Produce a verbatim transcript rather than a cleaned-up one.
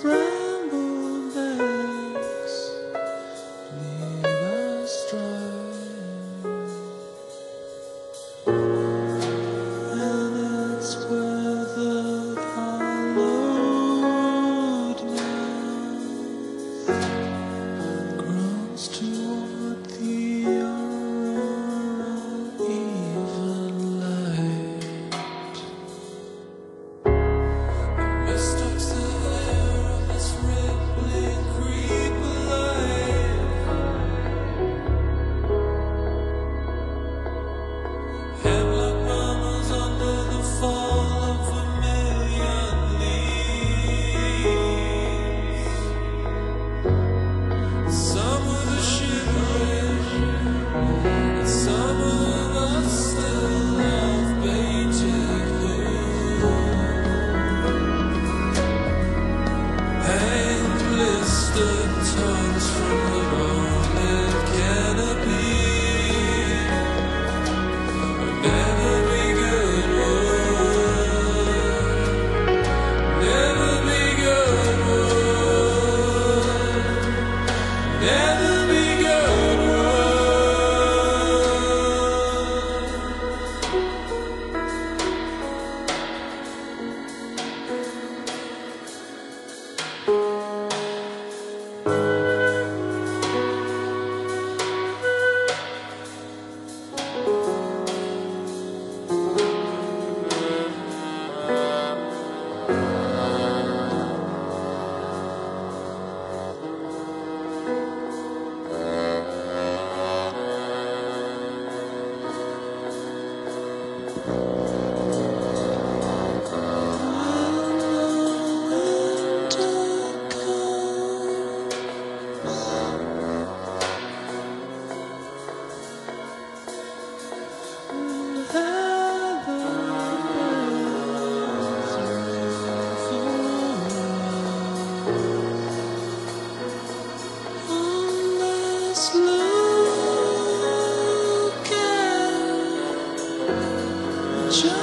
Bramblebanks lead astray, and it's where the hollowed mouth groans toward the auroral even light. The mist talks the air of this rippling creep alive. Hemlock murmurs under the fall of a million leaves. Some of us shivering, and some of us still have baited hooves. Hang blistered tongues from the molded canopy. Never be good wood. Never be good wood. Never be good wood. Just